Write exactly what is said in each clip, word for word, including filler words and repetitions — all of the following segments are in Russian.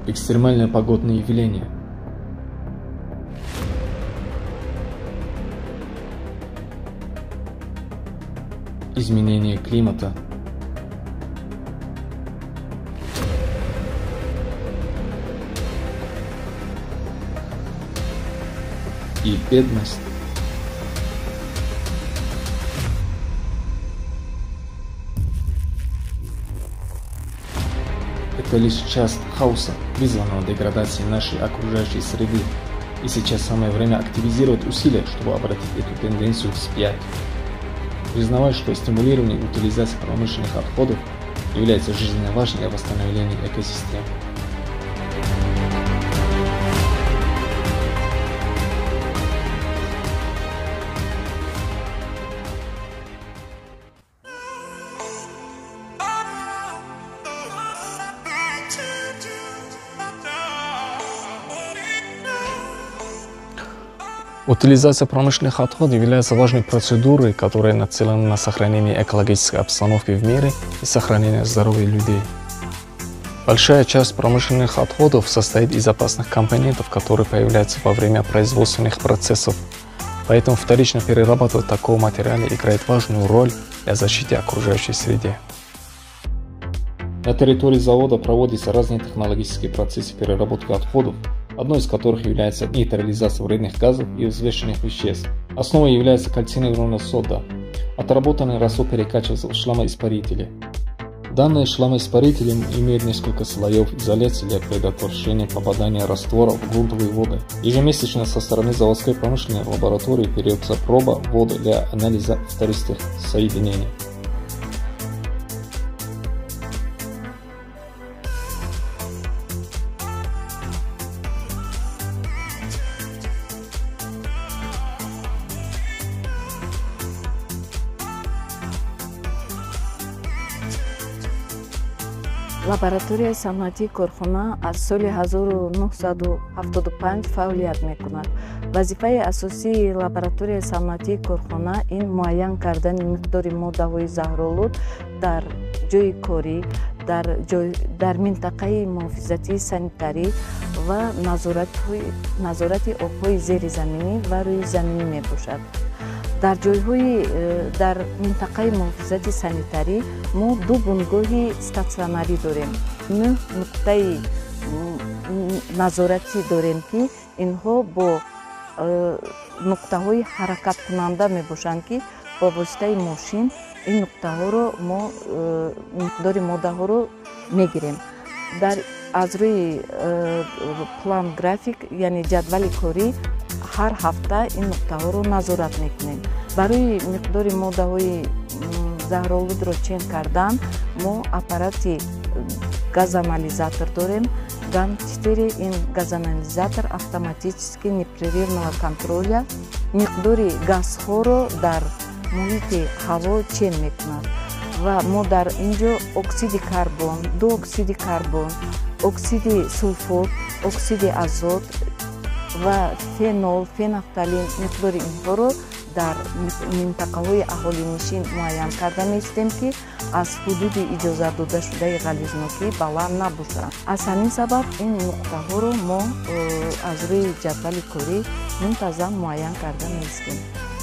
Экстремальные погодные явления. Изменение климата. И бедность. Это лишь часть хаоса, вызванного деградацией нашей окружающей среды. И сейчас самое время активизировать усилия, чтобы обратить эту тенденцию вспять. Признавая, что стимулирование утилизации промышленных отходов является жизненно важным для восстановления экосистем. Утилизация промышленных отходов является важной процедурой, которая нацелена на сохранение экологической обстановки в мире и сохранение здоровья людей. Большая часть промышленных отходов состоит из опасных компонентов, которые появляются во время производственных процессов. Поэтому вторично перерабатывать такого материала играет важную роль для защиты окружающей среды. На территории завода проводятся разные технологические процессы переработки отходов, одной из которых является нейтрализация вредных газов и взвешенных веществ. Основой является кальцинированная сода. Отработанный раствор перекачивается в шлакоиспарители. Данные шлакоиспарители имеют несколько слоев изоляции для предотвращения попадания раствора в грунтовые воды. Ежемесячно со стороны заводской промышленной лаборатории берется проба воды для анализа вторичных соединений. Лабораторияи санъатии корхона аз соли ҳазору нуҳсаду ҳафтоду панҷ фаъолият мекунад. Вазифаи асосии лабораторияи санъатии корхона ин муайян кардани миқдори моддаҳои заҳролуд дар ҷойи корӣ, дар, ҷой, дар минтақаи муҳофизатии санитарӣ ва назорати обҳои зеризаминӣ ва рӯи заминӣ мебошад. дар ҷойҳои дар минтақаи муҳофизати санитарӣ мо ду бунгоҳи статсионарӣ дорем. нӯҳ нуқтаи назоратӣ дорем, ки инҳо бо нуқтаҳои ҳаракаткунанда мебошанд, ки бо воситаи мошин ин нуқтаҳоро мо миқдори моддаҳоро мегирем. дар аз рӯи план график, яъне ҷадвали корӣ, ҳар ҳафта ин нуқтаҳоро назорат мекунем. Барои миқдори моддаҳои заҳролудро чен кардан мо аппарати газанализатор дорем. гам-четыре ин газанализатор автоматически непрерывного контроля миқдори газҳоро дар муҳити ҳаво чен мекунад. ва мо дар инҷо оксиди карбон, дуоксиди карбон, оксиди сулфот, оксиди азот ва фенол, фенафталин миқдори инҳоро дар минтақаҳои аҳолинишин муайян карда меистем, ки аз ҳудуди иҷозатдодашудаи ғализнокӣ баланд набошанд. аз ҳамин сабаб ин нуқтаҳоро мо аз рӯи ҷадвали корӣ мунтазам муайян карда меистем.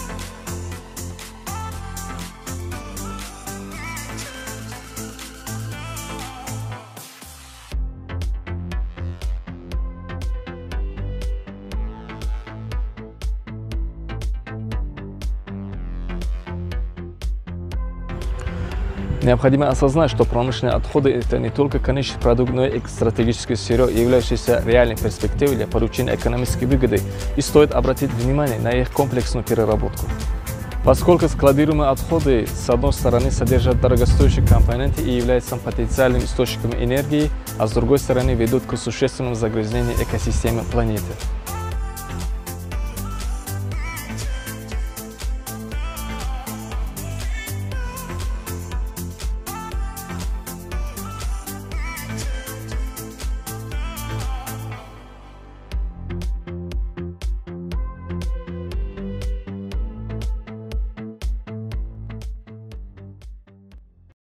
Необходимо осознать, что промышленные отходы – это не только конечный продукт, но и стратегическое сырье, являющееся реальной перспективой для получения экономической выгоды, и стоит обратить внимание на их комплексную переработку. Поскольку складируемые отходы, с одной стороны, содержат дорогостоящие компоненты и являются потенциальным источником энергии, а с другой стороны, ведут к существенному загрязнению экосистемы планеты.